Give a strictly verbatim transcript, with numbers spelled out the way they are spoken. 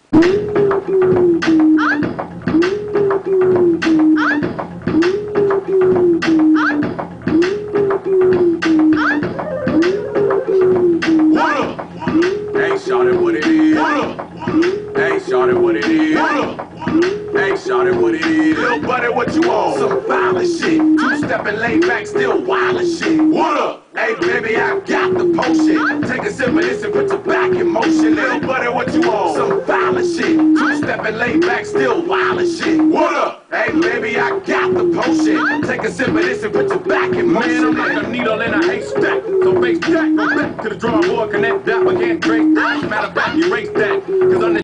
Hey, shawty, what it is? Hey, shawty, what it is? Hey, shawty, what it is? Little buddy, what you want? Some violent shit. Two-stepping, laid back, still wild as shit. What up? Hey, baby, I got the potion. Take a sip of this and put your back in motion. Little buddy, what you want? Some violent shit. Two-stepping, laid back, still wild as shit. What up? Hey, baby, I got the potion. Take a sip of this and put your back in motion. Man, I'm like a needle in a haystack. So face that, go back to the drawing board, connect that, but can't trace that. Matter of fact, erase that. Cause I'm the